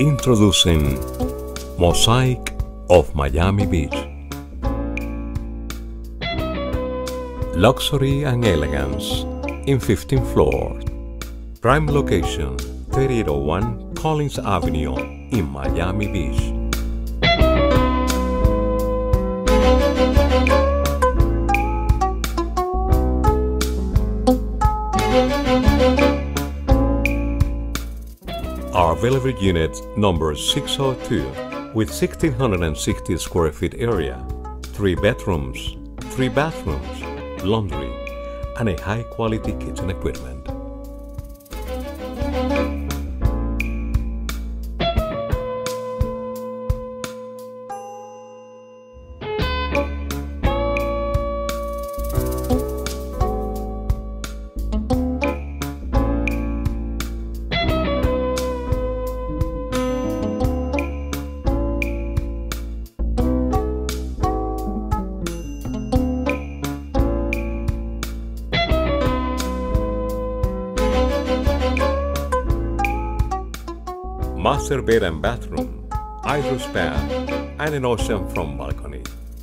Introducing Mosaic of Miami Beach. Luxury and elegance in 15th floor. Prime location 3801 Collins Avenue in Miami Beach. Our available unit number 602 with 1,660 square feet area, 3 bedrooms, 3 bathrooms, laundry, and a high-quality kitchen equipment. Master bed and bathroom, hydro spa, and an oceanfront balcony.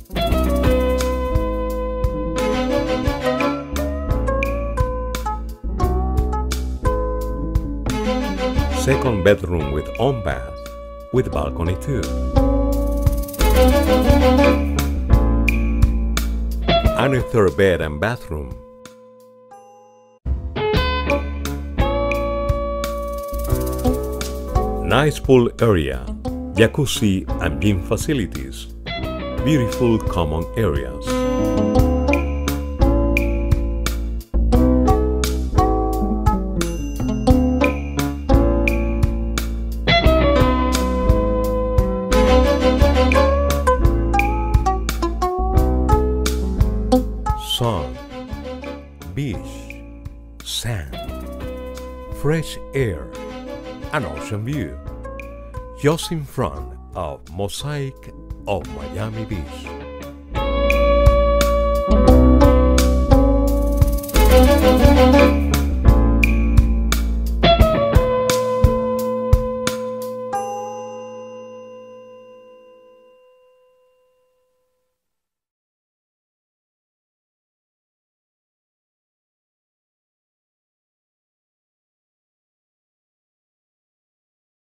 Second bedroom with own bath, with balcony too. And a third bed and bathroom. Nice pool area, jacuzzi and gym facilities, beautiful common areas. Sun, beach, sand, fresh air, an ocean view, just in front of Mosaic of Miami Beach.